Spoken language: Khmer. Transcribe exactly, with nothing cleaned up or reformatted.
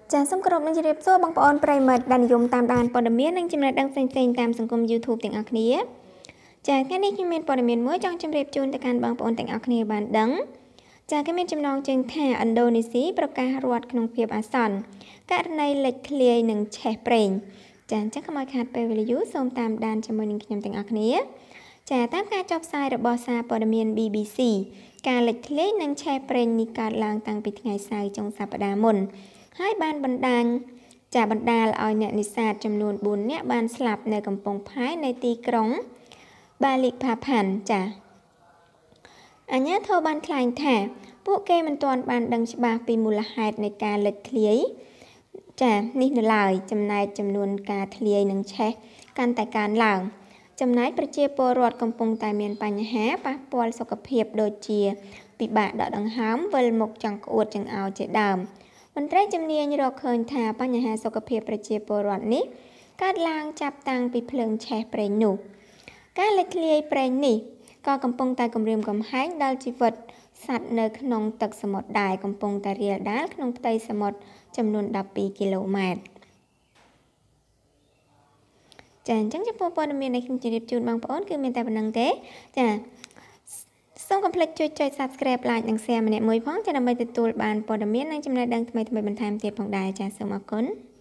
ចាសសូមគោរពនឹងជម្រាបសួរបងប្អូនប្រិយមិត្តដែលនិយមតាមដានព័ត៌មាននិងចំណេះដឹងផ្សេងៗតាមសង្គម YouTube ទាំងអស់គ្នាចាសថ្ងៃនេះខ្ញុំមានព័ត៌មានមួយចង់ជម្រាបជូនទៅកាន់បងប្អូនទាំងអស់គ្នាបានដឹងចាសគេមានចំណងជើងថាឥណ្ឌូនេស៊ីប្រកាសរដ្ឋក្នុងភាពអាសន្នករណីលេចធ្លាយនិងឆេះប្រេងចាសអញ្ចឹងកុំឲ្យខាតពេលវេលាយូរសូមតាមដានជាមួយនឹងខ្ញុំទាំងអស់គ្នាចាតាមការចុះផ្សាយរបស់សារព័ត៌មាន B B C ការលេចធ្លាយនិងឆេះប្រេងនេះកើតឡើងតាំងពីថ្ងៃសៅរ៍ចុងសប្តាហ៍មុនហើយបានបណ្ដាញចាបណ្ដាលឲ្យអ្នកនេសាទចំនួនបួននាក់បានស្លាប់នៅកំពង់ផែនៃទីក្រុងបាលីផាផាន់ចាអាជ្ញាធរបានថ្លែងថាពួកគេមិនទាន់បានដឹងច្បាស់ពីមូលហេតុនៃការលេចធ្លាយចានេះនៅឡើយចំណែកចំនួនការធ្លាយនិងឆេះកាន់តែកើនឡើងចំណែកប្រជាពលរដ្ឋកំពុងតែមានបញ្ហាប៉ះពាល់សុខភាពដូចជាពិបាកដកដង្ហើមវិលមុខចង់ក្អួតចង្អោរជាដើមមន្ត្រីជំនាញរកឃើញថាបញ្ហាសុខភាពប្រជាពលរដ្ឋនេះកើតឡើងចាប់តាំងពីភ្លើងឆេះប្រេងនោះការលេចធ្លាយប្រេងនេះក៏កំពុងតែគំរាមកំហែងដល់ជីវិតសត្វនៅក្នុងទឹកសមុទ្រដែរកំពុងតែរាលដាលក្នុងផ្ទៃសមុទ្រចំនួនដប់ពីរគីឡូម៉ែត្រចាអញ្ចឹងចំពោះព័ត៌មានដែលខ្ញុំជម្រាបជូនបងប្អូនគឺមានតែប៉ុណ្្នឹងទេចាសូមកុំភ្លេចជួយចុច Subscribe Like និង Share ម្នាក់មួយផងចាដើម្បីទទួលបានព័ត៌មាននិងចំណេះដឹងថ្មីៗបន្ថែមទៀតផងដែរចាសូមអរគុណ